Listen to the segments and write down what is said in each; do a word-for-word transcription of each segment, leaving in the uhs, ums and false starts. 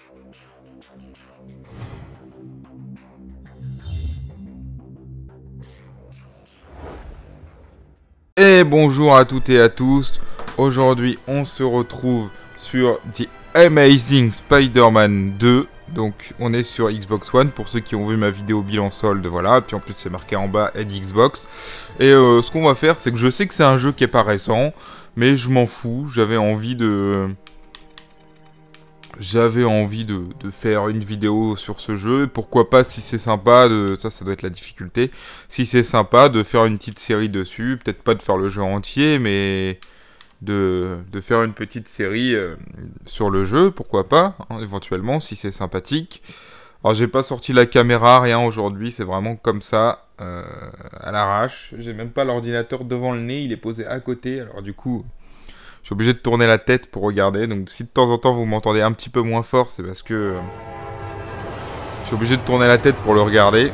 Et bonjour à toutes et à tous. Aujourd'hui, on se retrouve sur The Amazing Spider-Man deux. Donc, on est sur Xbox One pour ceux qui ont vu ma vidéo bilan solde, voilà. Puis en plus, c'est marqué en bas Aide Xbox. Et euh, ce qu'on va faire, c'est que je sais que c'est un jeu qui est pas récent, mais je m'en fous. J'avais envie de... J'avais envie de, de faire une vidéo sur ce jeu. Pourquoi pas, si c'est sympa, de... ça, ça doit être la difficulté. Si c'est sympa, de faire une petite série dessus. Peut-être pas de faire le jeu entier, mais de, de faire une petite série euh, sur le jeu. Pourquoi pas, hein, éventuellement, si c'est sympathique. Alors, j'ai pas sorti la caméra, rien aujourd'hui. C'est vraiment comme ça, euh, à l'arrache. J'ai même pas l'ordinateur devant le nez. Il est posé à côté. Alors, du coup... Je suis obligé de tourner la tête pour regarder, donc si de temps en temps vous m'entendez un petit peu moins fort, c'est parce que euh, je suis obligé de tourner la tête pour le regarder.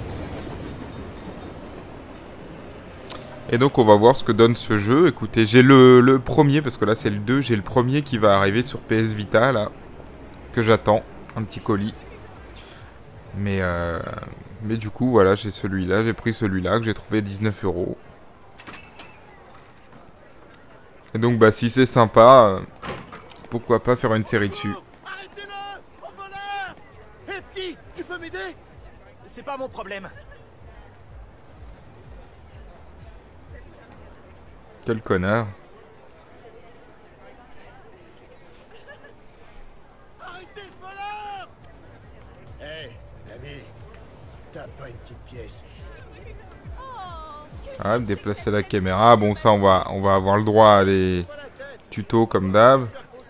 Et donc on va voir ce que donne ce jeu. Écoutez, j'ai le, le premier, parce que là c'est le deux, j'ai le premier qui va arriver sur P S Vita, là, que j'attends, un petit colis. Mais, euh, mais du coup, voilà, j'ai celui-là, j'ai pris celui-là, que j'ai trouvé dix-neuf euros. Et donc, bah, si c'est sympa, euh, pourquoi pas faire une série dessus. Arrêtez-le! Au voleur! Hé, petit, tu peux m'aider? C'est pas mon problème. Quel connard. Arrêtez ce voleur! Hé, l'ami, t'as pas une petite pièce? Ah, déplacer la caméra. Bon, ça, on va, on va avoir le droit à des tutos comme d'hab.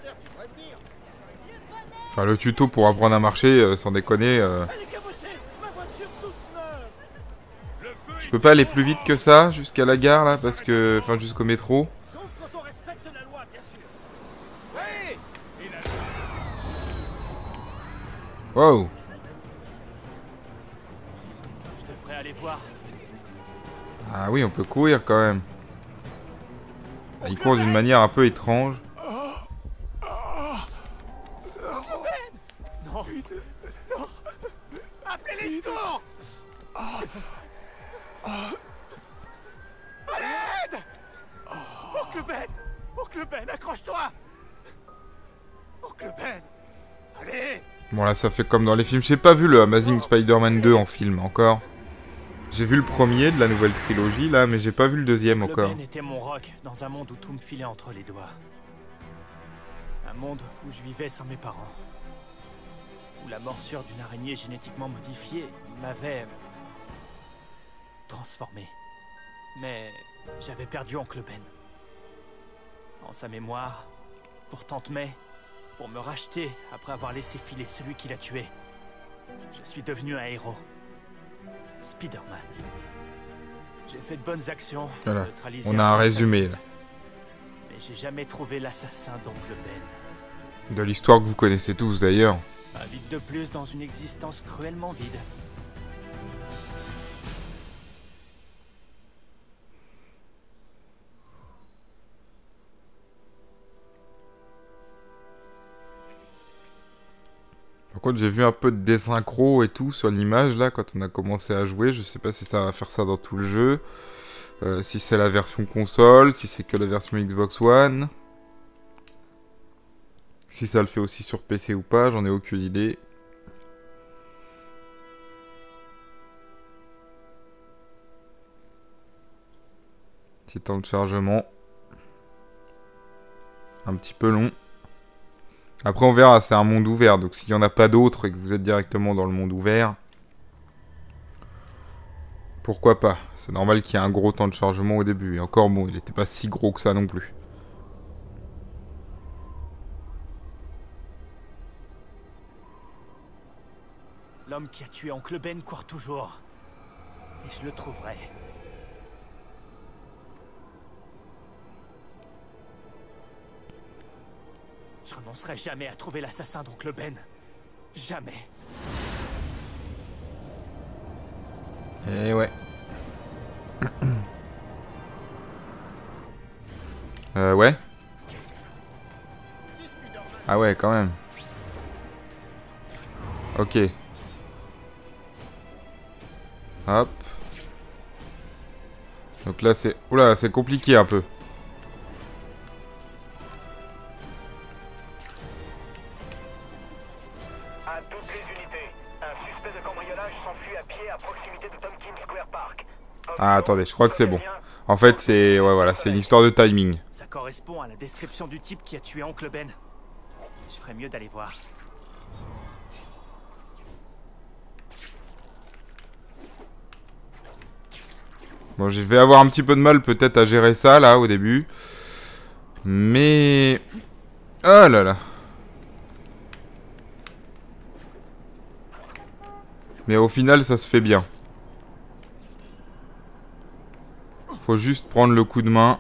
Enfin, le tuto pour apprendre à marcher, euh, sans déconner. Euh... Je peux pas aller plus vite que ça, jusqu'à la gare, là, parce que... Enfin, jusqu'au métro. Wow. Je devrais aller voir. Ah oui, on peut courir quand même. Ah, il court d'une manière un peu étrange. Non, non, appelez les secours. À l'aide! Oncle Ben! Oncle Ben, accroche-toi! Oncle Ben! Allez! Bon, là, ça fait comme dans les films. J'ai pas vu le Amazing Spider-Man deux en film, encore. J'ai vu le premier de la nouvelle trilogie, là, mais j'ai pas vu le deuxième encore. Ben était mon rock, dans un monde où tout me filait entre les doigts. Un monde où je vivais sans mes parents. Où la morsure d'une araignée génétiquement modifiée m'avait... transformé. Mais j'avais perdu Oncle Ben. En sa mémoire, pour Tante May, pour me racheter après avoir laissé filer celui qui l'a tué, je suis devenu un héros. Spider-Man. J'ai fait de bonnes actions. Voilà, on a un résumé là. Mais j'ai jamais trouvé l'assassin d'Oncle Ben. De l'histoire que vous connaissez tous d'ailleurs. Un vide de plus dans une existence cruellement vide. Par contre, j'ai vu un peu de désynchro et tout sur l'image là quand on a commencé à jouer. Je sais pas si ça va faire ça dans tout le jeu. Euh, si c'est la version console, si c'est que la version Xbox One. Si ça le fait aussi sur P C ou pas, j'en ai aucune idée. Petit temps de chargement. Un petit peu long. Après on verra, c'est un monde ouvert, donc s'il n'y en a pas d'autres et que vous êtes directement dans le monde ouvert, pourquoi pas? C'est normal qu'il y ait un gros temps de chargement au début. Et encore bon, il n'était pas si gros que ça non plus. L'homme qui a tué Oncle Ben court toujours. Et je le trouverai. Je renoncerai jamais à trouver l'assassin d'Oncle Ben. Jamais. Eh ouais. euh, ouais. Ah ouais, quand même. Ok. Hop. Donc là c'est... Oula, c'est compliqué un peu. À toutes les unités, un suspect de cambriolage s'enfuit à pied à proximité de Tompkins Square Park. Ah attendez, je crois que c'est bon. En fait c'est... Ouais voilà, c'est une histoire de timing. Ça correspond à la description du type qui a tué Oncle Ben. Je ferais mieux d'aller voir. Bon, je vais avoir un petit peu de mal peut-être à gérer ça là au début. Mais... Oh là là. Mais au final ça se fait bien. Faut juste prendre le coup de main.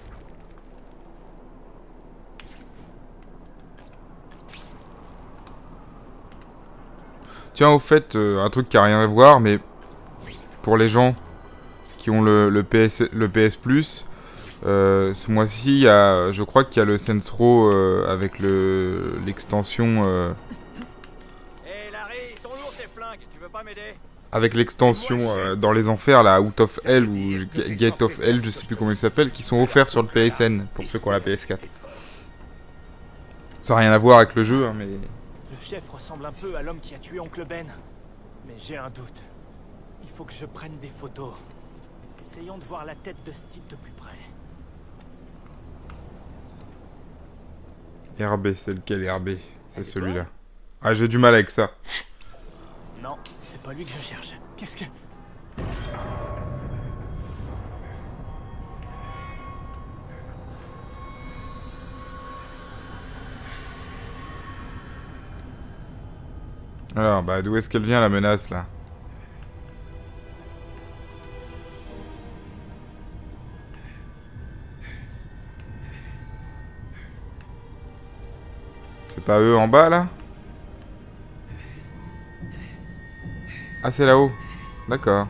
Tiens, au fait, euh, un truc qui a rien à voir, mais pour les gens qui ont le, le P S, le P S Plus, euh, ce mois-ci, il y a, je crois qu'il y a le Saints Row euh, avec le l'extension. Euh, Hé Larry, ils sont lourds ces flingues, tu veux pas m'aider? avec l'extension euh, dans les enfers, là, Out of Hell ou Gate of Hell, je sais plus comment il s'appelle, qui sont offerts sur le P S N pour ceux qui ont la P S quatre. Ça n'a rien à voir avec le jeu, hein, mais. Le chef ressemble un peu à l'homme qui a tué Oncle Ben. Mais j'ai un doute. Il faut que je prenne des photos. Essayons de voir la tête de ce type de plus près. R B, c'est lequel R B? C'est celui-là. Ah, j'ai du mal avec ça. Non, c'est pas lui que je cherche. Qu'est-ce que... Alors, bah, d'où est-ce qu'elle vient la menace là? C'est pas eux en bas là? Ah, c'est là-haut. D'accord.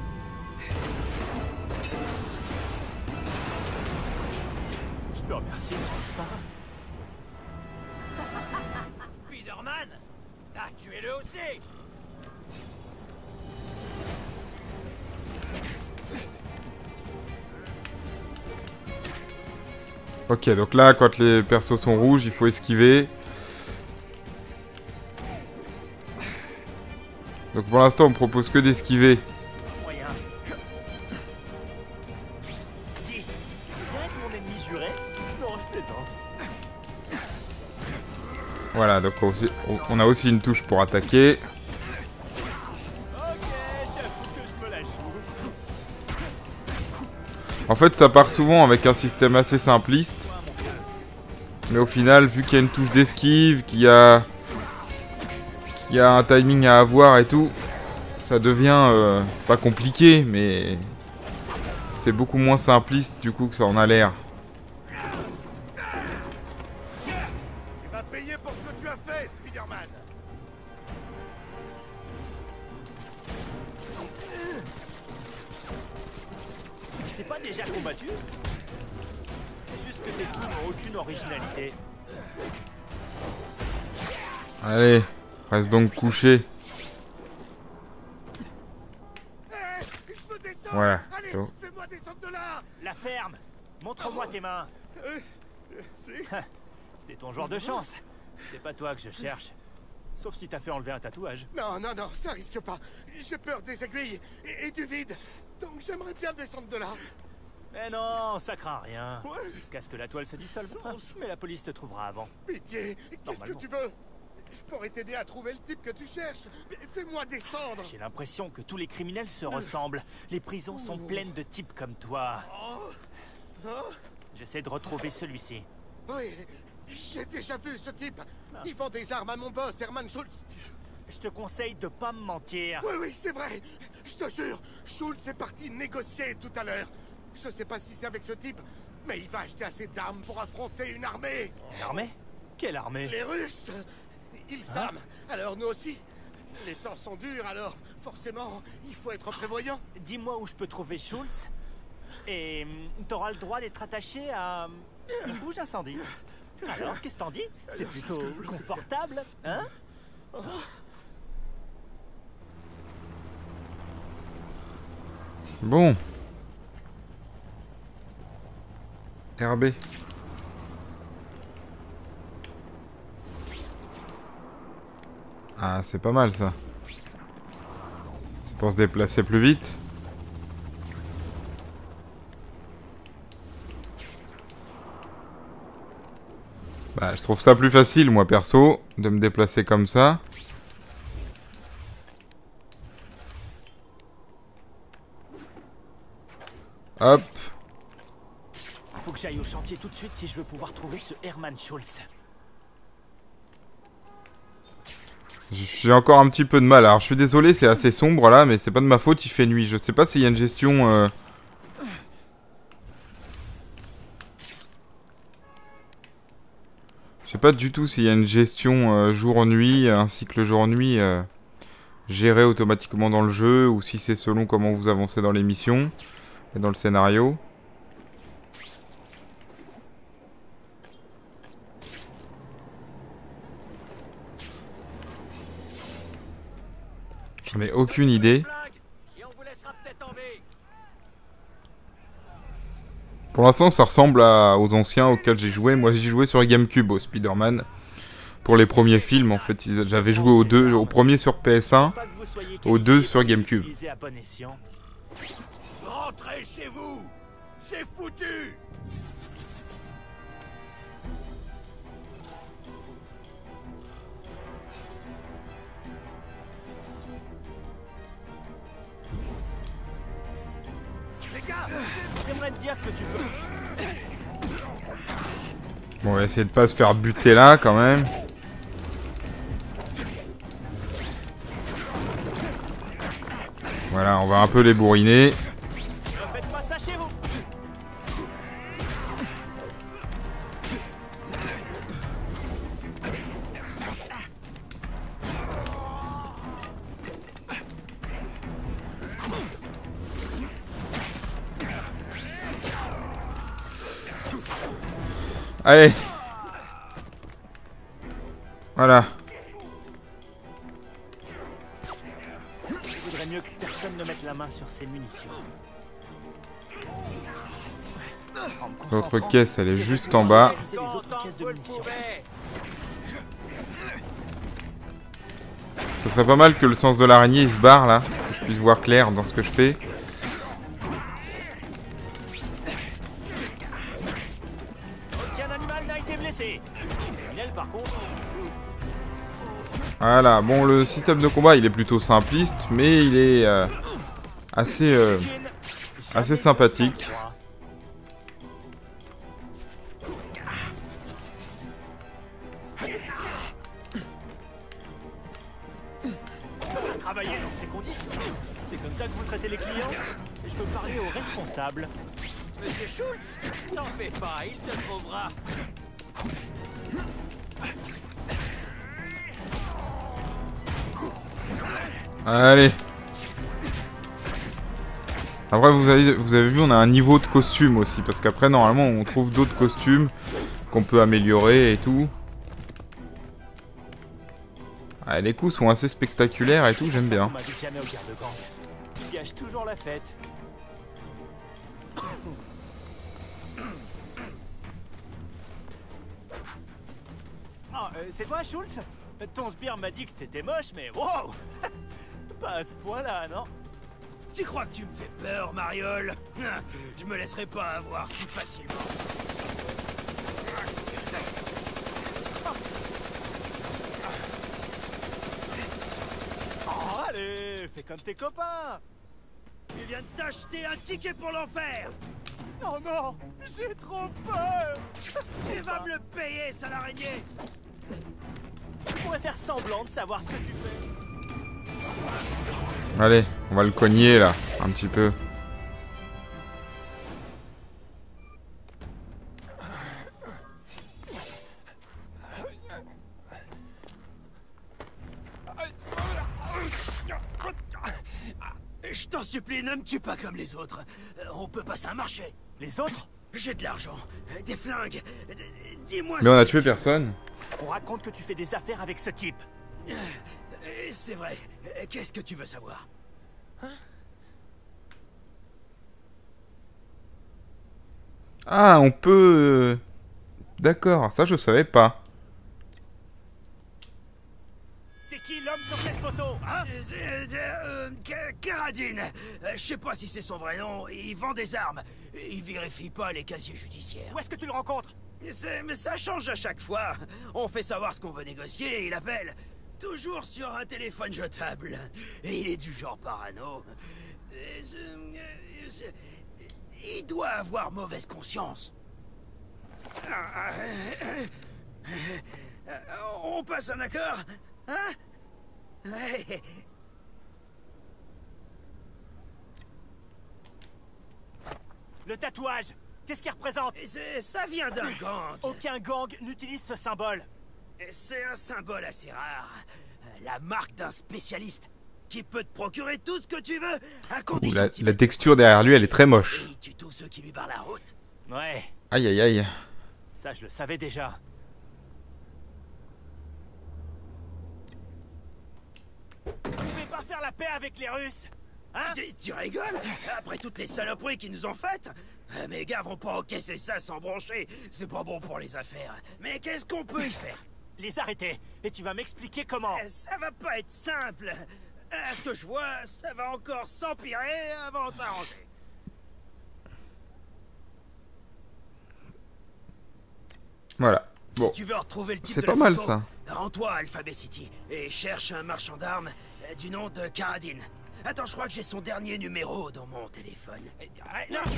Je peux remercier mon instinct. Spider-Man, ah, tuez-le aussi. Ok, donc là, quand les persos sont rouges, il faut esquiver. Donc pour l'instant, on me propose que d'esquiver. Moyen. Dis, tu veux bien être mon ennemi juré? Non, je plaisante. Voilà, donc on, aussi- on a aussi une touche pour attaquer. Ok, j'avoue que je me la joue. En fait, ça part souvent avec un système assez simpliste. Mais au final, vu qu'il y a une touche d'esquive, qu'il y a... qu'il y a un timing à avoir et tout, ça devient euh, pas compliqué, mais c'est beaucoup moins simpliste du coup que ça en a l'air. Tu vas payer pour ce que tu as fait, Spider-Man. Je t'ai pas déjà combattu? C'est juste que tes coups n'ont aucune originalité. Allez, reste donc couché. Hey, je veux descendre. Voilà. Allez, Donc, fais-moi descendre de là. La ferme! Montre-moi tes mains! Euh, c'est... C'est ton genre de chance. C'est pas toi que je cherche. Sauf si t'as fait enlever un tatouage. Non, non, non, ça risque pas. J'ai peur des aiguilles et, et du vide. Donc j'aimerais bien descendre de là. Mais non, ça craint rien. Ouais. Jusqu'à ce que la toile se dissolve. Mais la police te trouvera avant. Pitié, qu'est-ce que Normalement. tu veux? Je pourrais t'aider à trouver le type que tu cherches. Fais-moi descendre. J'ai l'impression que tous les criminels se ressemblent. Les prisons sont pleines de types comme toi. Oh. Oh. J'essaie de retrouver celui-ci. Oui, j'ai déjà vu ce type. Il vend des armes à mon boss, Herman Schultz. Je te conseille de pas me mentir. Oui, oui, c'est vrai. Je te jure, Schultz est parti négocier tout à l'heure. Je sais pas si c'est avec ce type, mais il va acheter assez d'armes pour affronter une armée. Une armée? Quelle armée? Les Russes, ils s'arment. Alors nous aussi. Les temps sont durs, alors forcément, il faut être prévoyant. Dis-moi où je peux trouver Schultz. Et hum, t'auras le droit d'être attaché à hum, une bouche incendie. Alors, qu'est-ce que t'en dis? C'est plutôt confortable, hein? Bon. R B. Ah, c'est pas mal ça. C'est pour se déplacer plus vite. Bah, je trouve ça plus facile, moi, perso, de me déplacer comme ça. Hop. Faut que j'aille au chantier tout de suite si je veux pouvoir trouver ce Hermann Schultz. J'ai encore un petit peu de mal. Alors, je suis désolé, c'est assez sombre là, mais c'est pas de ma faute, il fait nuit. Je sais pas s'il y a une gestion... Euh... Je sais pas du tout s'il y a une gestion euh, jour-nuit, un cycle jour-nuit euh, géré automatiquement dans le jeu, ou si c'est selon comment vous avancez dans l'émission et dans le scénario. J'en ai aucune idée. Pour l'instant, ça ressemble à, aux anciens auxquels j'ai joué. Moi, j'ai joué sur GameCube au Spider-Man. Pour les premiers films, en fait, j'avais joué aux deux, au premier sur P S un, aux deux sur GameCube. Rentrez chez vous, c'est foutu. Les gars, j'aimerais te dire que tu peux. Bon, on va essayer de pas se faire buter là, quand même. Voilà, on va un peu les bourriner. Faites pas ça chez vous. Allez. Voilà. Il vaudrait mieux que personne ne mette la main sur ses munitions. L'autre caisse, elle est juste en bas. C'est les autres caisses de munitions. Ce serait pas mal que le sens de l'araignée il se barre là, que je puisse voir clair dans ce que je fais. Aucun animal n'a été blessé. Miel, par contre. Voilà, bon, le système de combat il est plutôt simpliste, mais il est euh, assez, euh, assez sympathique. Travailler dans ces conditions. C'est comme ça que vous traitez les clients. Et je veux parler au responsable. Monsieur Schultz, t'en fais pas, il te trouvera. Allez. Après vous avez, vous avez vu, on a un niveau de costume aussi, parce qu'après normalement on trouve d'autres costumes qu'on peut améliorer et tout. Ah, les coups sont assez spectaculaires et tout, j'aime bien. Il gâche toujours la fête. Oh, euh, c'est toi, Schultz? Ton sbire m'a dit que t'étais moche, mais wow. Pas à ce point-là, non? Tu crois que tu me fais peur, Mariole? Je me laisserai pas avoir si facilement. Oh, allez, fais comme tes copains. Tu viens de t'acheter un ticket pour l'enfer. Oh non, j'ai trop peur. Tu vas me le payer, sale araignée. Tu pourrais faire semblant de savoir ce que tu fais. Allez, on va le cogner là, un petit peu. Je t'en supplie, ne me tue pas comme les autres. On peut passer un marché. Les autres? J'ai de l'argent, des flingues. Dis-moi. Mais on a tué personne. On raconte que tu fais des affaires avec ce type. C'est vrai. Qu'est-ce que tu veux savoir? Hein? Ah, on peut... D'accord, ça je savais pas. C'est qui l'homme sur cette photo, hein? Euh, euh, euh, Karadine. Euh, Je sais pas si c'est son vrai nom. Il vend des armes. Il vérifie pas les casiers judiciaires. Où est-ce que tu le rencontres? Mais, c'est- mais ça change à chaque fois. On fait savoir ce qu'on veut négocier et il appelle. Toujours sur un téléphone jetable. Et il est du genre parano. Euh, je- euh, je- Il doit avoir mauvaise conscience. Ah, euh, euh, euh, On passe un accord? Hein? Ouais. Le tatouage, qu'est-ce qu'il représente? C'est- Ça vient d'un gang. Aucun gang n'utilise ce symbole. C'est un symbole assez rare. La marque d'un spécialiste qui peut te procurer tout ce que tu veux à Ouh, condition la, de t'y la mettre. texture derrière lui, elle est très moche. Et il tue tous ceux qui lui barrent la route. Ouais, Aïe, aïe, aïe. ça je le savais déjà. Tu vais pas faire la paix avec les Russes, hein? Tu, tu rigoles? Après toutes les saloperies qu'ils nous ont faites? Euh, Mes gars vont pas encaisser ça sans broncher. C'est pas bon pour les affaires. Mais qu'est-ce qu'on peut y faire? Les arrêter, et tu vas m'expliquer comment. Euh, Ça va pas être simple. À ce que je vois, ça va encore s'empirer avant de s'arranger. Voilà. Bon, Si tu veux retrouver le type c'est de pas la mal photo, ça. rends-toi à Alphabet City et cherche un marchand d'armes euh, du nom de Karadine. Attends, je crois que j'ai son dernier numéro dans mon téléphone. Eh, non.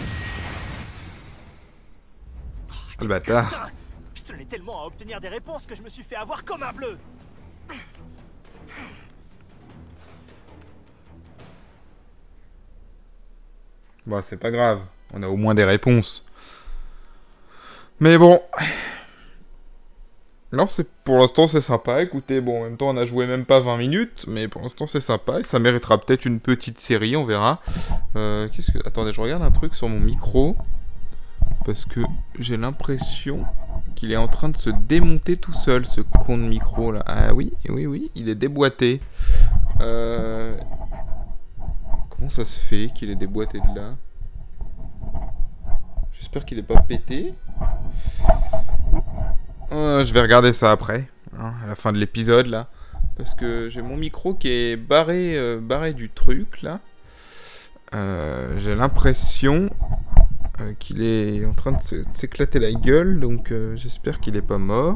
Le bâtard. Putain, je tenais tellement à obtenir des réponses que je me suis fait avoir comme un bleu. Bon, c'est pas grave. On a au moins des réponses. Mais bon. Non, c'est pour l'instant c'est sympa. Écoutez, bon, en même temps on a joué même pas vingt minutes, mais pour l'instant c'est sympa et ça méritera peut-être une petite série, on verra. Euh, qu'est-ce que... Attendez, je regarde un truc sur mon micro parce que j'ai l'impression qu'il est en train de se démonter tout seul, ce con de micro là. Ah oui, oui, oui, il est déboîté. Euh... Comment ça se fait qu'il est déboîté de là? J'espère qu'il est pas pété. Euh, je vais regarder ça après, hein, à la fin de l'épisode là, parce que j'ai mon micro qui est barré, euh, barré du truc là. Euh, j'ai l'impression euh, qu'il est en train de se- de s'éclater la gueule, donc euh, j'espère qu'il est pas mort.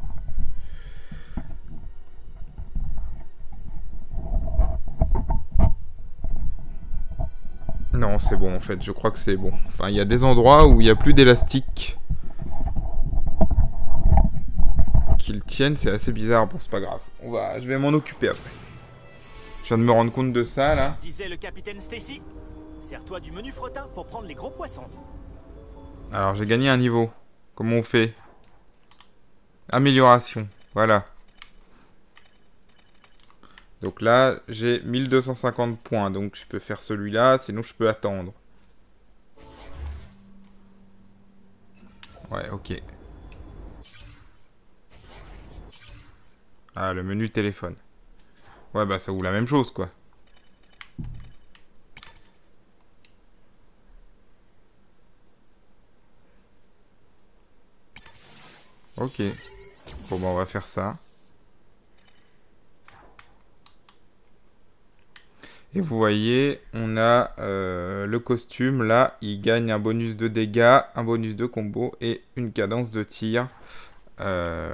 Non, c'est bon en fait, je crois que c'est bon. Enfin, il y a des endroits où il n'y a plus d'élastique qu'ils tiennent, c'est assez bizarre. Bon, c'est pas grave. On va, je vais m'en occuper après. Je viens de me rendre compte de ça là. Disait le capitaine Stacy. Sers-toi du menu fretin pour prendre les gros poissons. Alors, j'ai gagné un niveau. Comment on fait? Amélioration. Voilà. Donc là, j'ai mille deux cent cinquante points. Donc je peux faire celui-là, sinon je peux attendre. Ouais, ok. Ah, le menu téléphone. Ouais, bah ça ouvre la même chose, quoi. Ok. Bon, bah on va faire ça. Et vous voyez, on a euh, le costume, là, il gagne un bonus de dégâts, un bonus de combo et une cadence de tir. Euh...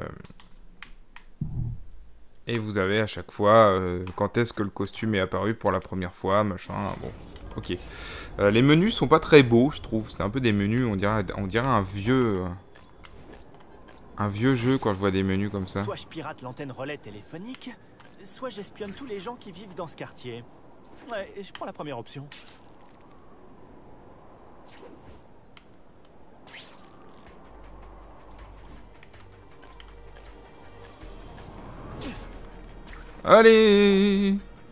Et vous avez à chaque fois, euh, quand est-ce que le costume est apparu pour la première fois, machin, bon, ok. Euh, les menus sont pas très beaux, je trouve, c'est un peu des menus, on dirait, on dirait un vieux... Un vieux jeu quand je vois des menus comme ça. Soit je pirate l'antenne relais téléphonique, soit j'espionne tous les gens qui vivent dans ce quartier. Ouais, je prends la première option. Allez!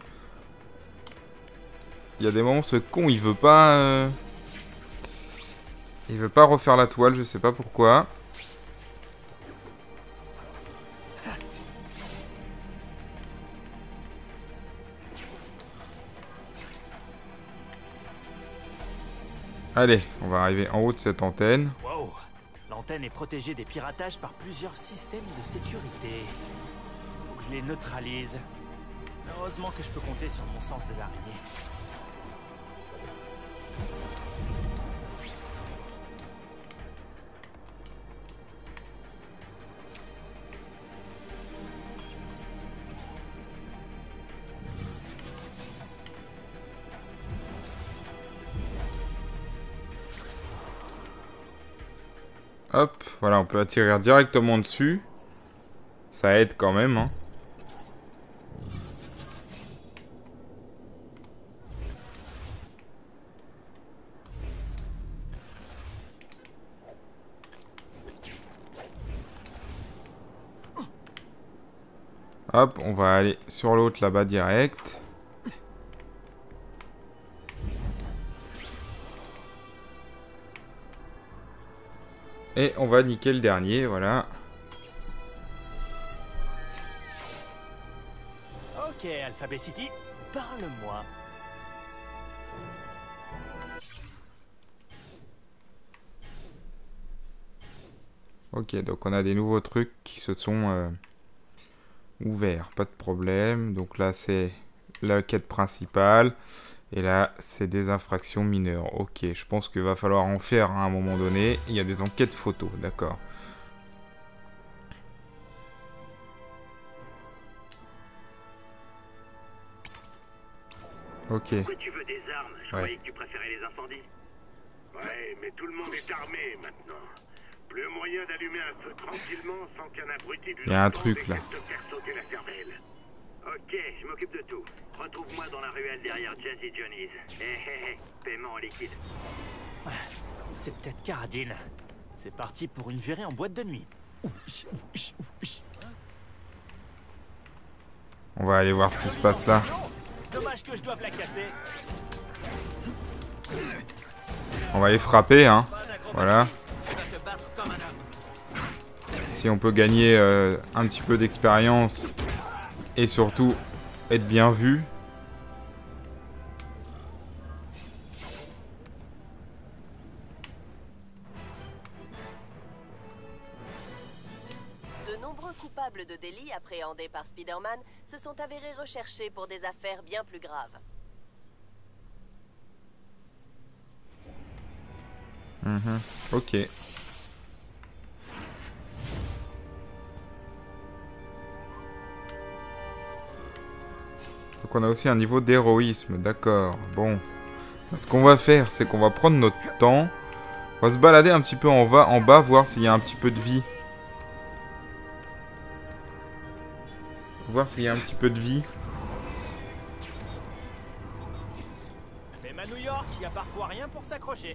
Il y a des moments, ce con, il veut pas... euh, Il veut pas refaire la toile, je sais pas pourquoi. Allez, on va arriver en haut de cette antenne. Wow, l'antenne est protégée des piratages par plusieurs systèmes de sécurité. Faut que je les neutralise. Heureusement que je peux compter sur mon sens de l'araignée. Hop, voilà, on peut atterrir directement dessus. Ça aide quand même, hein. Hop, on va aller sur l'autre là-bas direct. Et on va niquer le dernier, voilà. Ok, Alphabet City, parle-moi. Ok, donc on a des nouveaux trucs qui se sont euh, ouverts, pas de problème. Donc là, c'est la quête principale. Et là, c'est des infractions mineures. Ok, je pense qu'il va falloir en faire à un moment donné. Il y a des enquêtes photos, d'accord. Ok. Pourquoi tu veux des armes? Je Ouais. croyais que tu préférais les incendies. Ouais, mais tout le monde est armé maintenant. Plus moyen d'allumer un feu tranquillement sans qu'un abruti du Il y a un lendemain truc, là. décide de te faire sauter la cervelle. Ok, je m'occupe de tout. Retrouve-moi dans la ruelle derrière Jazzy Johnny's. Hé hé hé, paiement en liquide. C'est peut-être Caradine. C'est parti pour une virée en boîte de nuit. On va aller voir ce qui se passe là. Dommage que je doive la casser. On va les frapper, hein. Voilà. Si on peut gagner euh, un petit peu d'expérience et surtout être bien vu. De nombreux coupables de délits appréhendés par Spider-Man se sont avérés recherchés pour des affaires bien plus graves. Mhm. Ok. Donc on a aussi un niveau d'héroïsme, d'accord. Bon. Ce qu'on va faire, c'est qu'on va prendre notre temps. On va se balader un petit peu en bas, en bas voir s'il y a un petit peu de vie. Voir s'il y a un petit peu de vie. Même à New York, il y a parfois rien pour s'accrocher.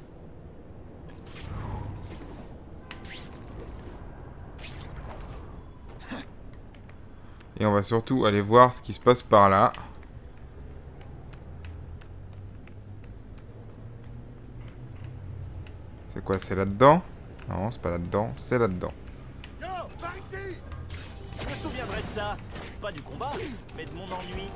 Et on va surtout aller voir ce qui se passe par là. C'est quoi? C'est là-dedans? Non, c'est pas là-dedans. C'est là-dedans. Yo, par ici! Je me souviendrai de ça. Pas du combat, mais de mon ennui.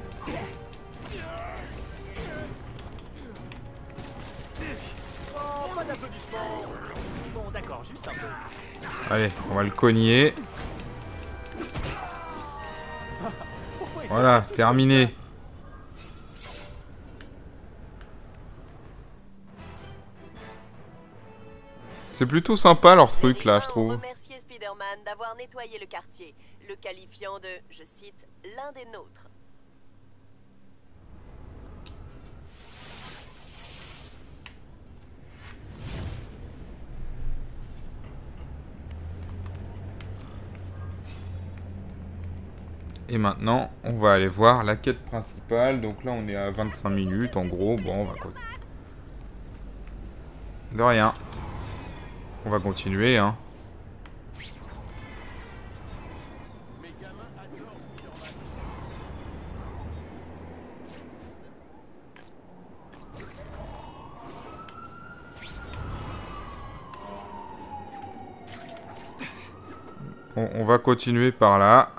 Oh, pas d'applaudissements. Bon, d'accord, juste un peu. Allez, on va le cogner. Pourquoi ils sont Voilà, tous terminé. comme ça? C'est plutôt sympa leur truc là, je Les trouve. gens ont remercié Spider-Man d'avoir nettoyé le quartier, le qualifiant de, je cite, l'un des nôtres. Et maintenant, on va aller voir la quête principale. Donc là, on est à vingt-cinq minutes en gros. Bon, on va continuer. De rien. On va continuer, hein. On, on va continuer par là.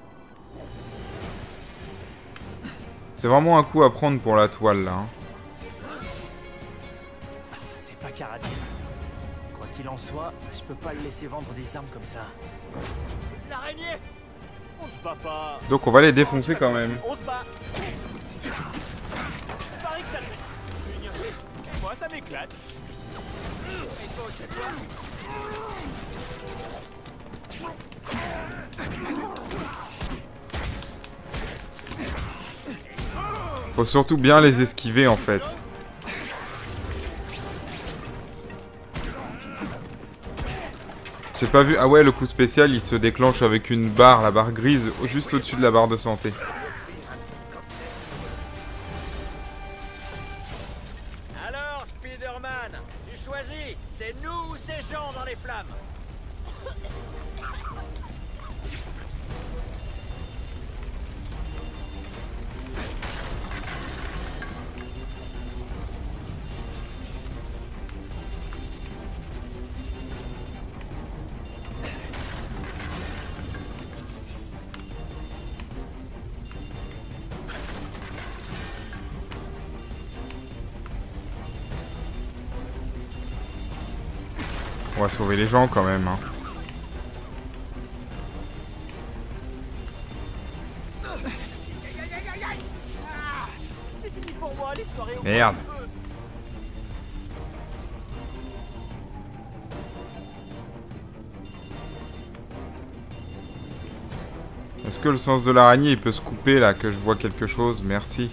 C'est vraiment un coup à prendre pour la toile, là. Hein. C'est pas Caradine. Quoi qu'il en soit, je peux pas le laisser vendre des armes comme ça. L'araignée! On se bat pas. Donc on va les défoncer quand même. On se bat. Il paraît que ça fait. Moi, ça m'éclate. Et toi, c'est toi? Faut surtout bien les esquiver en fait. J'ai pas vu. Ah ouais, le coup spécial il se déclenche avec une barre, la barre grise, juste au-dessus de la barre de santé. Alors, Spider-Man, tu choisis, c'est nous ou ces gens dans les flammes? On va sauver les gens quand même. Hein. C'est fini pour moi, les soirées au Merde. feu. Est-ce que le sens de l'araignée il peut se couper là, que je vois quelque chose? Merci.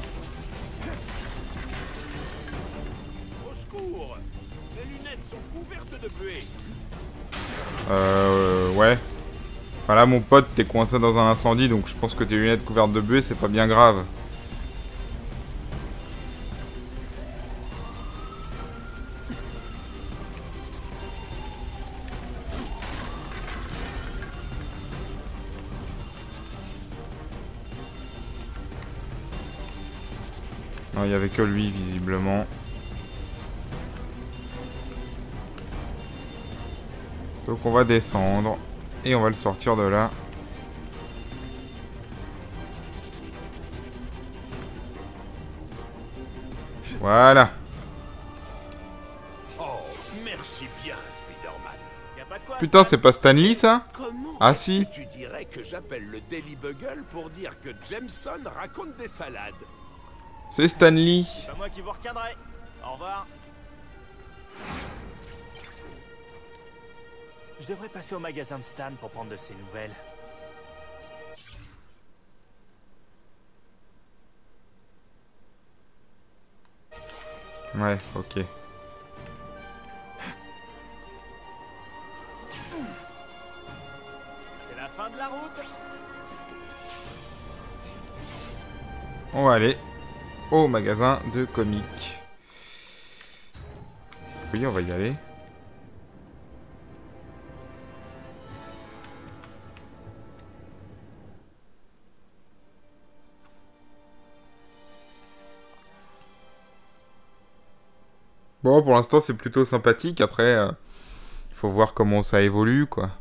Au secours! Les lunettes sont couvertes de buée. Euh... Ouais. Enfin là mon pote, t'es coincé dans un incendie, donc je pense que tes lunettes couvertes de buée, c'est pas bien grave. Non, il y avait que lui visiblement. Donc on va descendre et on va le sortir de là. Voilà. Oh, merci bien, Spider-Man. Y a pas de quoi. Putain, c'est pas Stanley ça? Comment Ah est-ce si. que tu dirais que j'appelle le Daily Bugle pour dire que Jameson raconte des salades? C'est Stanley. C'est pas moi qui vous retiendrai. Au revoir. Je devrais passer au magasin de Stan pour prendre de ses nouvelles. Ouais, ok. C'est la fin de la route. On va aller au magasin de comics. Oui, on va y aller. Bon, pour l'instant, c'est plutôt sympathique. Après, il euh, faut voir comment ça évolue, quoi.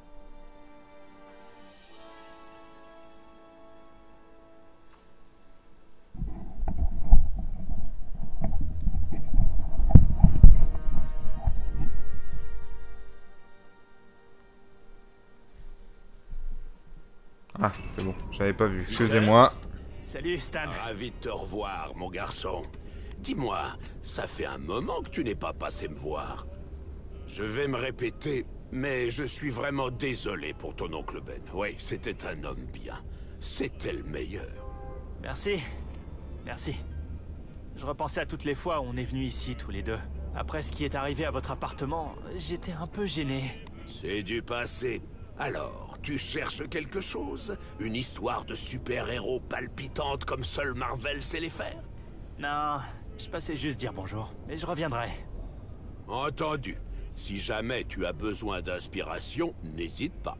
Ah, c'est bon, j'avais pas vu. Excusez-moi. Salut Stan. Ravi de te revoir, mon garçon. Dis-moi, ça fait un moment que tu n'es pas passé me voir. Je vais me répéter, mais je suis vraiment désolé pour ton oncle Ben. Oui, c'était un homme bien. C'était le meilleur. Merci. Merci. Je repensais à toutes les fois où on est venus ici tous les deux. Après ce qui est arrivé à votre appartement, j'étais un peu gêné. C'est du passé. Alors, tu cherches quelque chose? Une histoire de super-héros palpitante comme seul Marvel sait les faire? Non, je passais juste dire bonjour, mais je reviendrai. Entendu. Si jamais tu as besoin d'inspiration, n'hésite pas.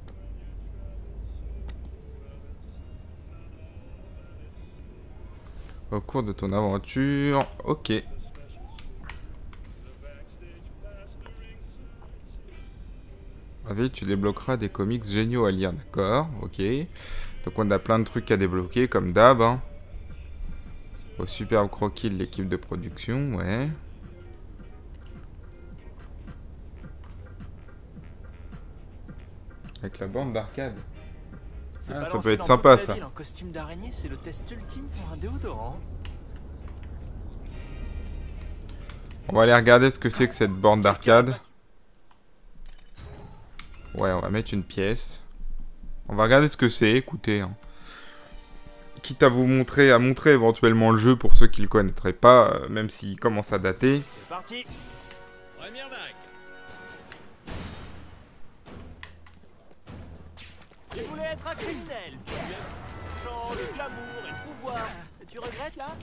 Au cours de ton aventure, ok. Avec, tu débloqueras des comics géniaux à lire, d'accord, ok. Donc on a plein de trucs à débloquer, comme d'hab. Hein. Au superbe croquis de l'équipe de production, ouais. Avec la bande d'arcade. Se Ah, ça balancer peut être dans sympa, toute la ça. ville en costume d'araignée, c'est le test ultime pour un déodorant. On va aller regarder ce que c'est que cette borne d'arcade. Ouais, on va mettre une pièce. On va regarder ce que c'est, écoutez. Hein. Quitte à vous montrer, à montrer éventuellement le jeu pour ceux qui le connaîtraient pas, euh, même s'il commence à dater. C'est parti. Première vague. Tu voulais être un criminel. Genre le glamour et le pouvoir. Tu regrettes là?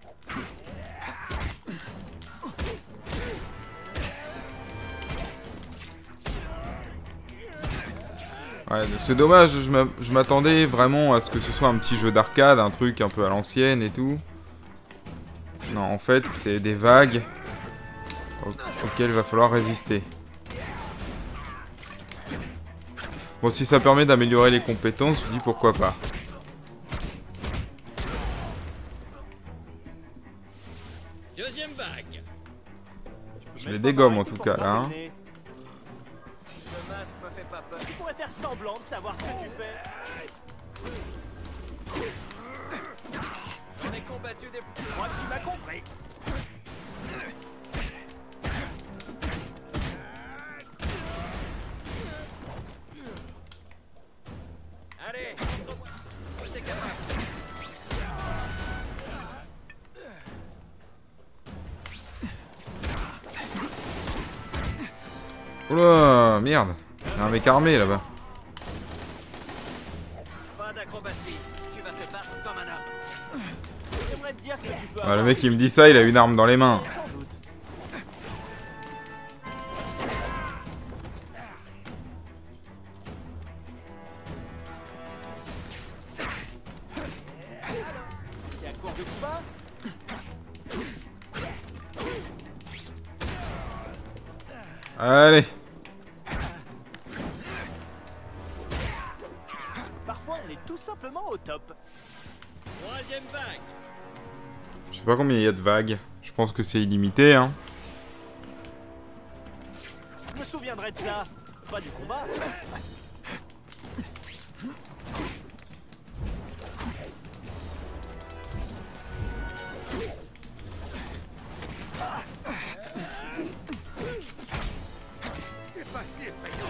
Ouais, c'est dommage, je m'a- je m'attendais vraiment à ce que ce soit un petit jeu d'arcade, un truc un peu à l'ancienne et tout. Non, en fait, c'est des vagues au- auxquelles il va falloir résister. Bon, si ça permet d'améliorer les compétences, je dis pourquoi pas. Deuxième vague. Je les dégomme en tout cas là. Hein. Le masque me fait pas peur. Tu pourrais faire semblant de savoir ce que tu fais. J'en ai combattu des... Je crois que tu m'as compris. Allez, montre-moi. Je sais capable. Oula, merde. Il y a un mec armé là-bas. Pas d'acrobatie. Tu vas te battre comme un homme. J'aimerais te dire que tu peux Ouais, avoir le mec il me dit ça, il a une arme dans les mains. sans doute. T'es à court de combat? Allez. Parfois on est tout simplement au top. Troisième vague. Je sais pas combien il y a de vagues. Je pense que c'est illimité, hein. Je me souviendrai de ça. Pas du combat. T'es pas si effrayant.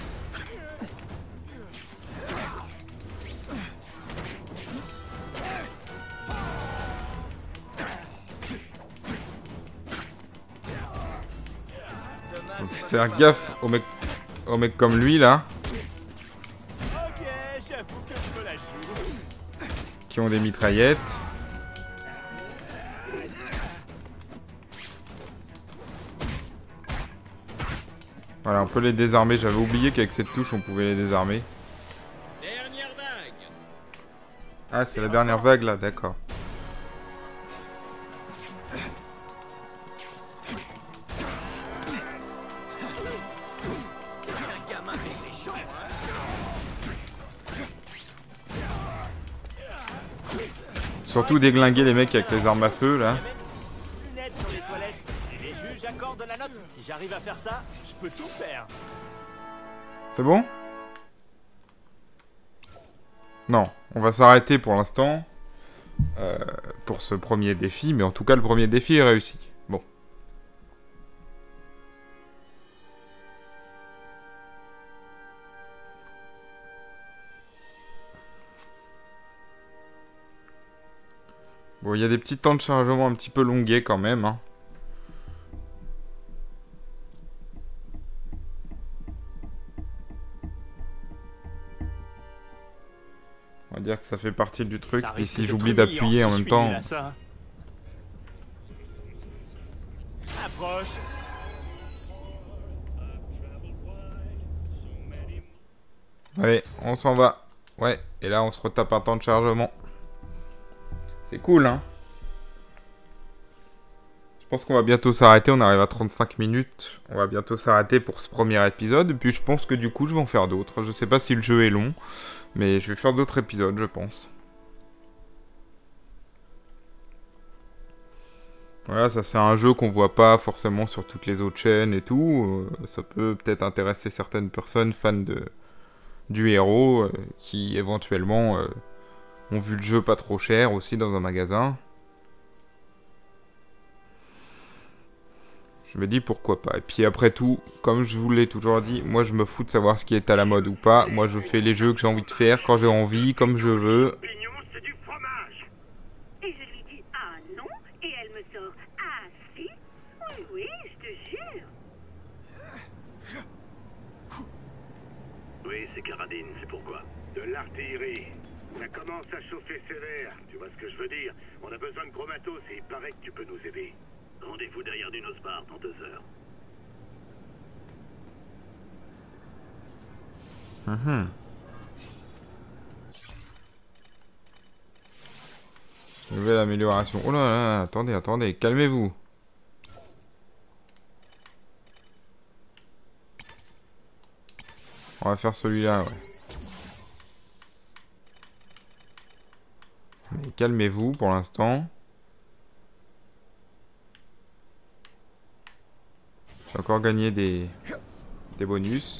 Ce masque Faut me faire fait pas gaffe peur. aux mecs, aux mecs comme lui là, Ok, j'avoue que je me la joue. qui ont des mitraillettes. Voilà, on peut les désarmer. J'avais oublié qu'avec cette touche, on pouvait les désarmer. Dernière vague. Ah, c'est la dernière vague là, d'accord. Un gamin méchant, hein. Surtout déglinguer les mecs avec les armes à feu là. Lunettes sur les toilettes. Et les juges accordent la note. Si j'arrive à faire ça, je peux tout faire. C'est bon? Non, on va s'arrêter pour l'instant. euh, pour ce premier défi, mais en tout cas le premier défi est réussi. Bon. Bon, il y a des petits temps de chargement un petit peu longués quand même, hein. On va dire que ça fait partie du truc, Ça et risque si d'être j'oublie humiliant d'appuyer en si je même suis temps... nul à ça. Approche. Allez, on s'en va. Ouais, et là on se retape un temps de chargement. C'est cool, hein. Je pense qu'on va bientôt s'arrêter, on arrive à trente-cinq minutes. On va bientôt s'arrêter pour ce premier épisode. Et puis je pense que du coup je vais en faire d'autres. Je sais pas si le jeu est long, mais je vais faire d'autres épisodes, je pense. Voilà, ça c'est un jeu qu'on voit pas forcément sur toutes les autres chaînes et tout. Euh, ça peut peut-être intéresser certaines personnes fans de, du héros euh, qui éventuellement euh, ont vu le jeu pas trop cher aussi dans un magasin. Je me dis pourquoi pas. Et puis après tout, comme je vous l'ai toujours dit, moi je me fous de savoir ce qui est à la mode ou pas. Moi je fais les jeux que j'ai envie de faire, quand j'ai envie, comme je veux. C'est du fromage. Et je lui dis ah non, et elle me sort ah si. Oui, oui, je te jure. Oui, c'est Caradine, c'est pourquoi. De l'artillerie. Ça commence à chauffer sévère. Tu vois ce que je veux dire? On a besoin de gros matos et il paraît que tu peux nous aider. Rendez-vous derrière du Nospar dans deux heures. Mmh. Nouvelle amélioration. Oh là là, attendez, attendez, calmez-vous. On va faire celui-là, ouais. Mais calmez-vous pour l'instant. J'ai encore gagné des, des bonus.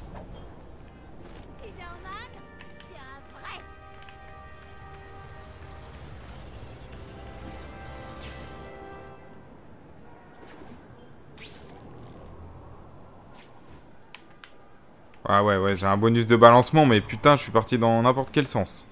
Spider-Man, c'est un vrai. Ah ouais, ouais, j'ai un bonus de balancement, mais putain, je suis parti dans n'importe quel sens.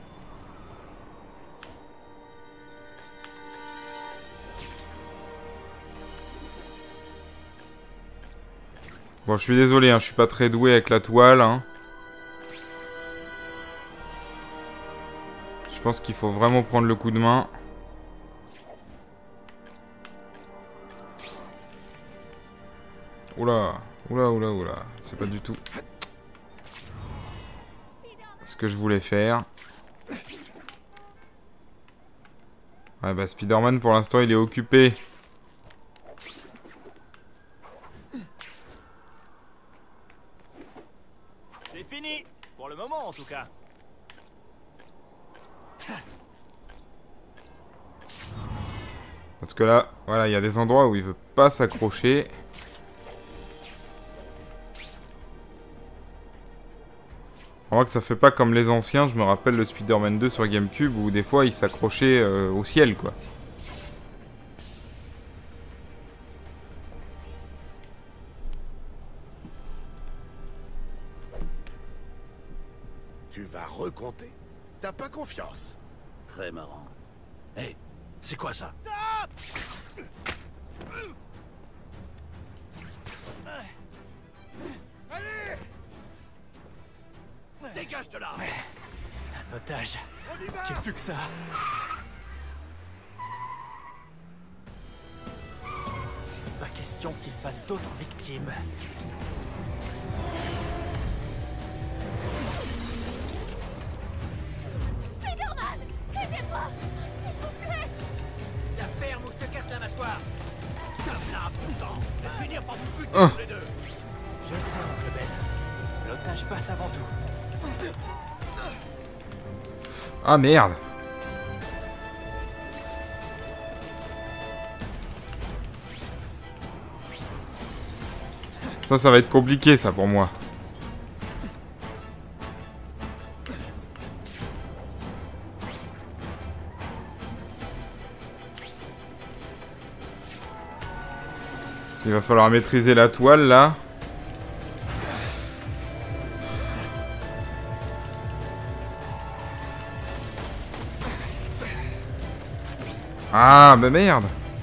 Bon, je suis désolé, hein, je suis pas très doué avec la toile. Hein. Je pense qu'il faut vraiment prendre le coup de main. Oula, oula, oula, oula. C'est pas du tout ce que je voulais faire. Ouais, bah Spider-Man pour l'instant il est occupé. C'est fini, pour le moment en tout cas. Parce que là, voilà, il y a des endroits où il veut pas s'accrocher. On voit que ça fait pas comme les anciens, je me rappelle le Spider-Man deux sur GameCube où des fois il s'accrochait euh, au ciel quoi. Tu vas recompter? T'as pas confiance? Très marrant. Hé, hey, c'est quoi ça? Allez! Dégage de là! Un otage. On y va! J'ai plus que ça. Pas question qu'il fasse d'autres victimes. Spider-Man, aidez-moi, s'il vous plaît. La ferme où je te casse la mâchoire. Comme là, bon sang. Je vais finir par vous buter Oh. tous les deux. Je le sais, oncle Ben. L'otage passe avant tout. Ah merde! Ça, ça va être compliqué ça pour moi. Il va falloir maîtriser la toile là. Ah bah merde.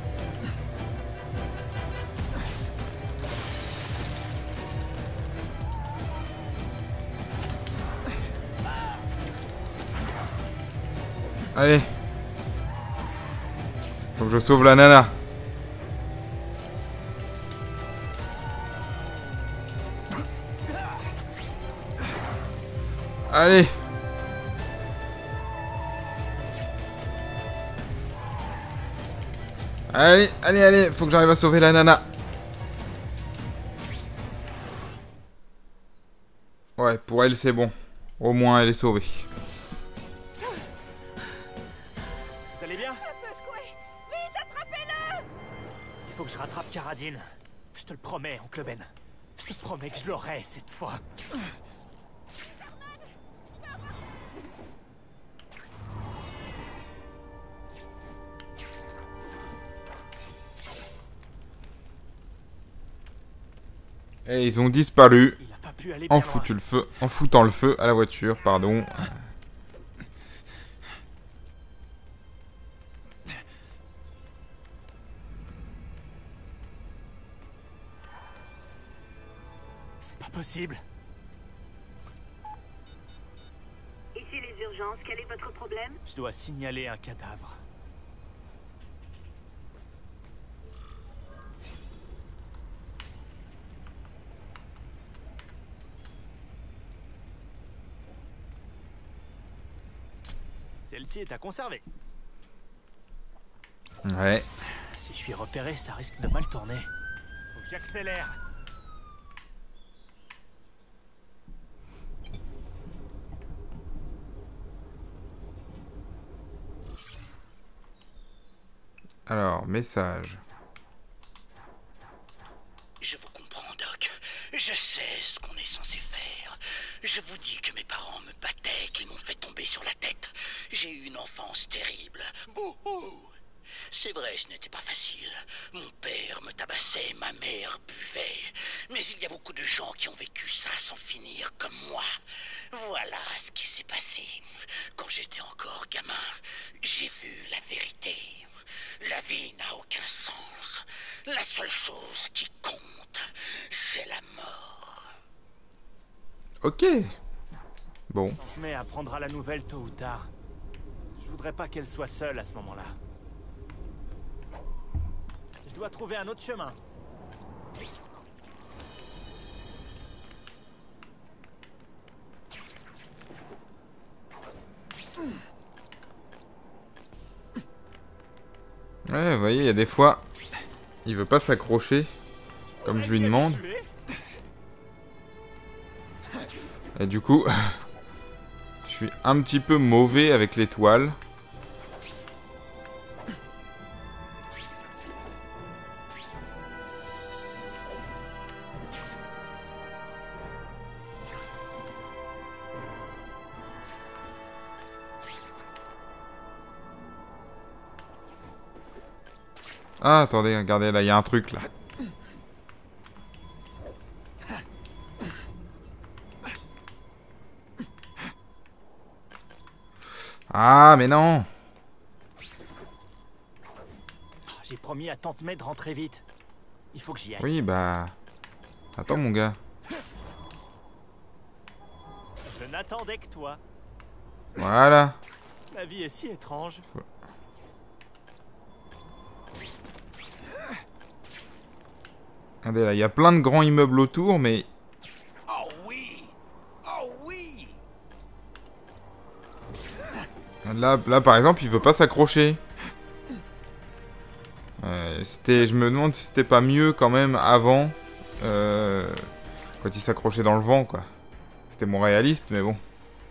Allez. Faut que je sauve la nana. Allez. Allez, allez, allez, faut que j'arrive à sauver la nana. Ouais, pour elle c'est bon. Au moins elle est sauvée. Vous allez bien? Un peu secoué. Vite, attrapez-le. Il faut que je rattrape Caradine. Je te le promets, oncle Ben. Je te promets que je l'aurai cette fois. Et ils ont disparu. Il a pas pu aller En bien loin. foutu le feu, en foutant le feu à la voiture, pardon. C'est pas possible. Ici les urgences, quel est votre problème? Je dois signaler un cadavre. Celle-ci est à conserver. Ouais. Si je suis repéré, ça risque de mal tourner. Faut que j'accélère. Alors, message. Je vous comprends, Doc. Je sais ce qu'on est censé faire. Je vous dis que mes parents me battaient, qu'ils m'ont fait tomber sur la tête. J'ai eu une enfance terrible. Bouhou! C'est vrai, ce n'était pas facile. Mon père me tabassait, ma mère buvait. Mais il y a beaucoup de gens qui ont vécu ça sans finir comme moi. Voilà ce qui s'est passé. Quand j'étais encore gamin, j'ai vu la vérité. La vie n'a aucun sens. La seule chose qui compte, c'est la mort. Ok. Bon. Mais apprendra la nouvelle tôt ou tard. Je voudrais pas qu'elle soit seule à ce moment-là. Je dois trouver un autre chemin. Ouais, vous voyez, il y a des fois, il veut pas s'accrocher, comme je lui demande. Et du coup, je suis un petit peu mauvais avec l'étoile. Ah, attendez, regardez, là, il y a un truc, là. Ah, mais non! J'ai promis à Tante May de rentrer vite. Il faut que j'y aille. Oui, bah... Attends, mon gars. Je n'attendais que toi. Voilà. La vie est si étrange. Regardez, là, il y a plein de grands immeubles autour, mais... Oh oui! Oh oui! Là, là, par exemple, il veut pas s'accrocher. Euh, c'était... Je me demande si c'était pas mieux, quand même, avant. Euh, quand il s'accrochait dans le vent, quoi. C'était moins réaliste, mais bon.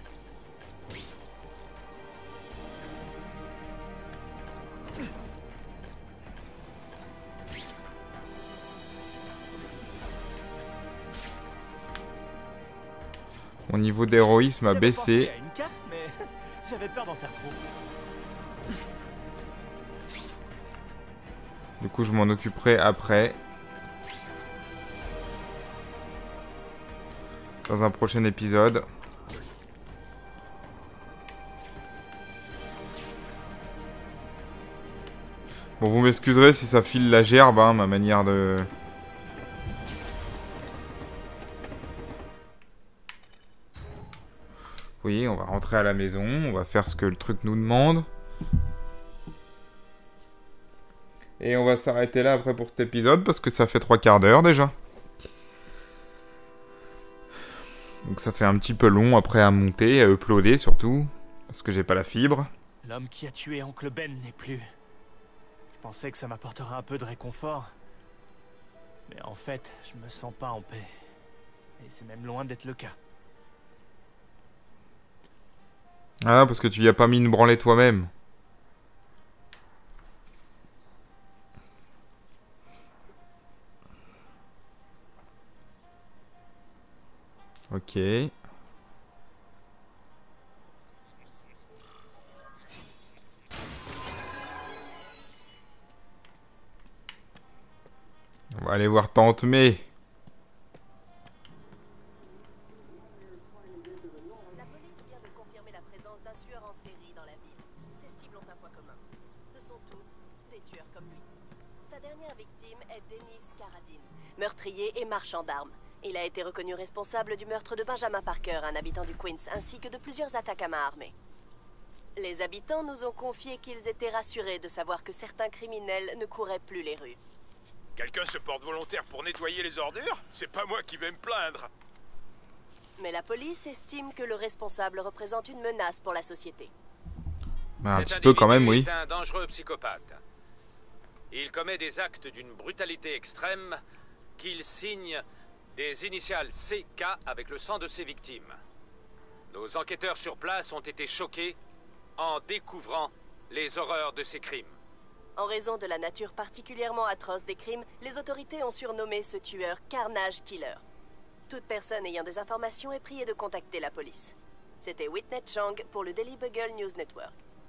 Mon niveau d'héroïsme a J'avais pensé baissé. à une cape, mais j'avais peur d'en faire trop. Du coup, je m'en occuperai après. Dans un prochain épisode. Bon, vous m'excuserez si ça file la gerbe, hein, ma manière de... Oui, on va rentrer à la maison, on va faire ce que le truc nous demande. Et on va s'arrêter là après pour cet épisode, parce que ça fait trois quarts d'heure déjà. Donc ça fait un petit peu long après à monter, à uploader surtout, parce que j'ai pas la fibre. L'homme qui a tué Oncle Ben n'est plus. Je pensais que ça m'apporterait un peu de réconfort. Mais en fait, je me sens pas en paix. Et c'est même loin d'être le cas. Ah, parce que tu y as pas mis une branlée toi-même. Ok. On va aller voir Tante May. présence d'un tueur en série dans la ville. Ses cibles ont un point commun. Ce sont toutes des tueurs comme lui. Sa dernière victime est Dennis Carradine, meurtrier et marchand d'armes. Il a été reconnu responsable du meurtre de Benjamin Parker, un habitant du Queens, ainsi que de plusieurs attaques à main armée. Les habitants nous ont confié qu'ils étaient rassurés de savoir que certains criminels ne couraient plus les rues. Quelqu'un se porte volontaire pour nettoyer les ordures? C'est pas moi qui vais me plaindre. Mais la police estime que le responsable représente une menace pour la société. Bah, un petit peu quand même, oui. C'est un dangereux psychopathe. Il commet des actes d'une brutalité extrême qu'il signe des initiales C K avec le sang de ses victimes. Nos enquêteurs sur place ont été choqués en découvrant les horreurs de ces crimes. En raison de la nature particulièrement atroce des crimes, les autorités ont surnommé ce tueur Carnage Killer. Toute personne ayant des informations est priée de contacter la police. C'était Whitney Chang pour le Daily Bugle News Network.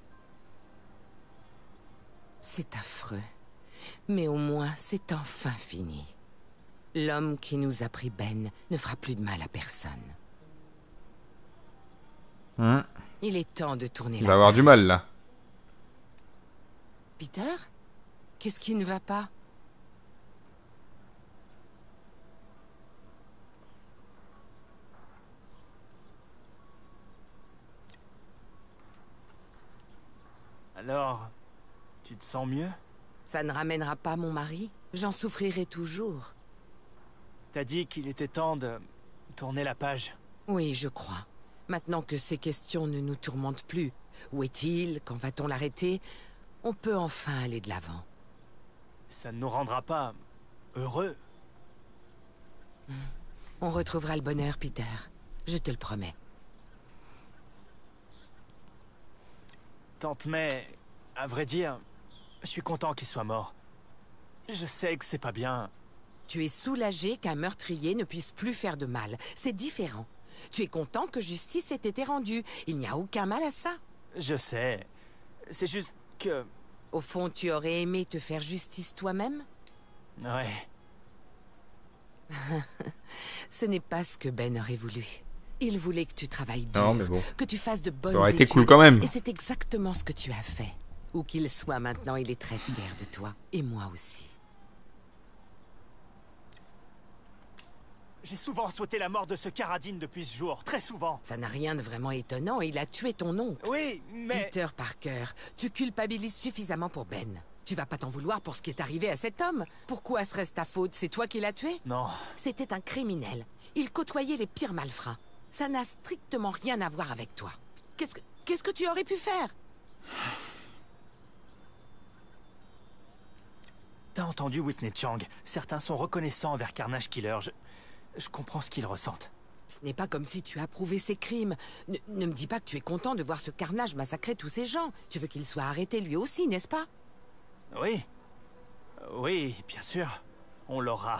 C'est affreux. Mais au moins, c'est enfin fini. L'homme qui nous a pris Ben ne fera plus de mal à personne. Mmh. Il est temps de tourner la Il va avoir du mal, là. Peter? Qu'est-ce qui ne va pas? Alors, tu te sens mieux? Ça ne ramènera pas mon mari? J'en souffrirai toujours. T'as dit qu'il était temps de tourner la page. Oui, je crois. Maintenant que ces questions ne nous tourmentent plus, où est-il? Quand va-t-on l'arrêter? On peut enfin aller de l'avant. Ça ne nous rendra pas heureux. On retrouvera le bonheur, Peter. Je te le promets. Tante May, à vrai dire, je suis content qu'il soit mort. Je sais que c'est pas bien. Tu es soulagé qu'un meurtrier ne puisse plus faire de mal. C'est différent. Tu es content que justice ait été rendue. Il n'y a aucun mal à ça. Je sais. C'est juste que... Au fond, tu aurais aimé te faire justice toi-même? Ouais. Ce n'est pas ce que Ben aurait voulu. Il voulait que tu travailles dur, Non, mais bon. que tu fasses de bonnes Ça aurait été études. cool quand même. Et c'est exactement ce que tu as fait. Où qu'il soit maintenant, il est très fier de toi. Et moi aussi. J'ai souvent souhaité la mort de ce Carradine depuis ce jour. Très souvent. Ça n'a rien de vraiment étonnant. Il a tué ton oncle. Oui, mais... Peter Parker, tu culpabilises suffisamment pour Ben. Tu vas pas t'en vouloir pour ce qui est arrivé à cet homme. Pourquoi serait-ce ta faute? C'est toi qui l'as tué? Non. C'était un criminel. Il côtoyait les pires malfrats. Ça n'a strictement rien à voir avec toi. Qu'est-ce que... Qu'est-ce que tu aurais pu faire? T'as entendu Whitney Chang? Certains sont reconnaissants envers Carnage Killer. Je... Je comprends ce qu'ils ressentent. Ce n'est pas comme si tu approuvais ses crimes. Ne, ne me dis pas que tu es content de voir ce Carnage massacrer tous ces gens. Tu veux qu'il soit arrêté lui aussi, n'est-ce pas? Oui. Oui, bien sûr. On l'aura.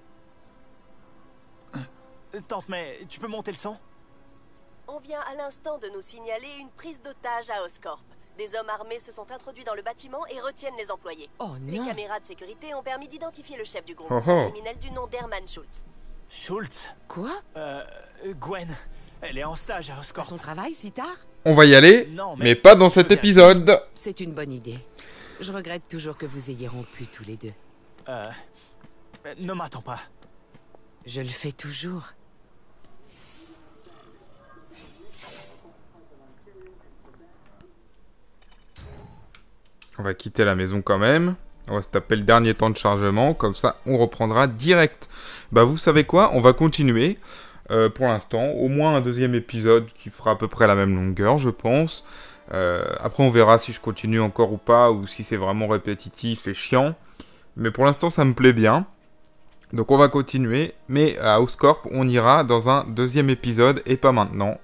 Tante May, tu peux monter le son? On vient à l'instant de nous signaler une prise d'otage à Oscorp. Des hommes armés se sont introduits dans le bâtiment et retiennent les employés. Oh Les non! caméras de sécurité ont permis d'identifier le chef du groupe, Oh oh. un criminel du nom d'Herman Schultz. Schultz? Quoi? Euh... Gwen. Elle est en stage à À Oscorp. son travail si tard? On va y aller, Non, mais... mais- pas dans cet épisode. C'est une bonne idée. Je regrette toujours que vous ayez rompu tous les deux. Euh... Ne m'attends pas. Je le fais toujours. On va quitter la maison quand même. On va se taper le dernier temps de chargement. Comme ça, on reprendra direct. Bah, vous savez quoi? On va continuer. Euh, pour l'instant, au moins un deuxième épisode qui fera à peu près la même longueur, je pense. Euh, après, on verra si je continue encore ou pas, ou si c'est vraiment répétitif et chiant. Mais pour l'instant, ça me plaît bien. Donc, on va continuer. Mais à Oscorp, on ira dans un deuxième épisode et pas maintenant.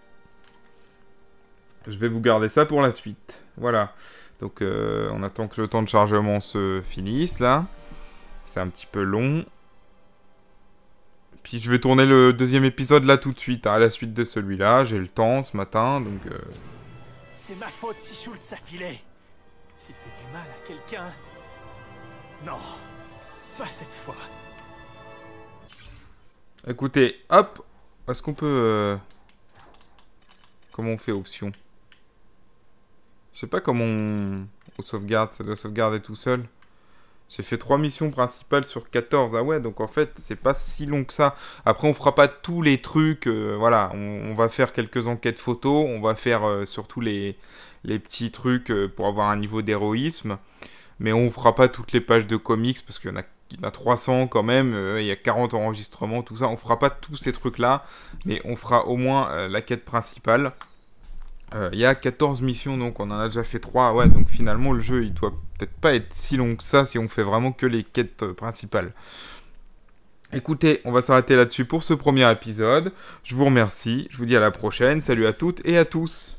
Je vais vous garder ça pour la suite. Voilà. Donc, euh, on attend que le temps de chargement se finisse, là. C'est un petit peu long. Puis, je vais tourner le deuxième épisode, là, tout de suite, hein, à la suite de celui-là. J'ai le temps, ce matin, donc... Euh... C'est ma faute si Schultz a filé. S'il fait du mal à quelqu'un... Non. Pas cette fois. Écoutez, hop. Est-ce qu'on peut... Euh... Comment on fait option? Je sais pas comment on... on sauvegarde, ça doit sauvegarder tout seul. J'ai fait trois missions principales sur quatorze. Ah ouais, donc en fait, c'est pas si long que ça. Après, on fera pas tous les trucs. Euh, voilà, on, on va faire quelques enquêtes photos. On va faire euh, surtout les, les petits trucs euh, pour avoir un niveau d'héroïsme. Mais on fera pas toutes les pages de comics parce qu'il y en a, il y en a trois cents quand même. Euh, il y a quarante enregistrements, tout ça. On fera pas tous ces trucs-là. Mais on fera au moins euh, la quête principale. Euh, il y a quatorze missions, donc on en a déjà fait trois. Ouais, donc finalement, le jeu, il doit peut-être pas être si long que ça si on fait vraiment que les quêtes euh, principales. Écoutez, on va s'arrêter là-dessus pour ce premier épisode. Je vous remercie. Je vous dis à la prochaine. Salut à toutes et à tous.